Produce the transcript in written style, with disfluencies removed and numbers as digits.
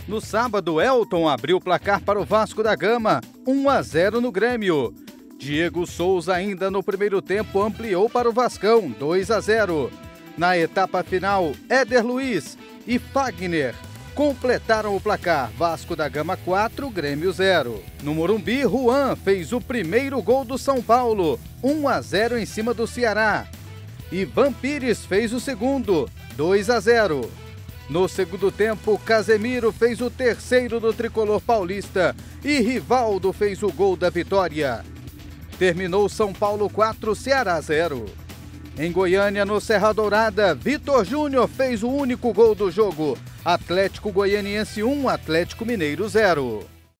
No sábado, Elton abriu o placar para o Vasco da Gama, 1-0 no Grêmio. Diego Souza ainda no primeiro tempo ampliou para o Vascão, 2-0. Na etapa final, Éder Luiz e Fagner completaram o placar, Vasco da Gama 4, Grêmio 0. No Morumbi, Juan fez o primeiro gol do São Paulo, 1-0 em cima do Ceará. Ivan Pires fez o segundo, 2-0. No segundo tempo, Casemiro fez o terceiro do tricolor paulista e Rivaldo fez o gol da vitória. Terminou São Paulo 4, Ceará 0. Em Goiânia, no Serra Dourada, Vitor Júnior fez o único gol do jogo. Atlético Goianiense 1, Atlético Mineiro 0.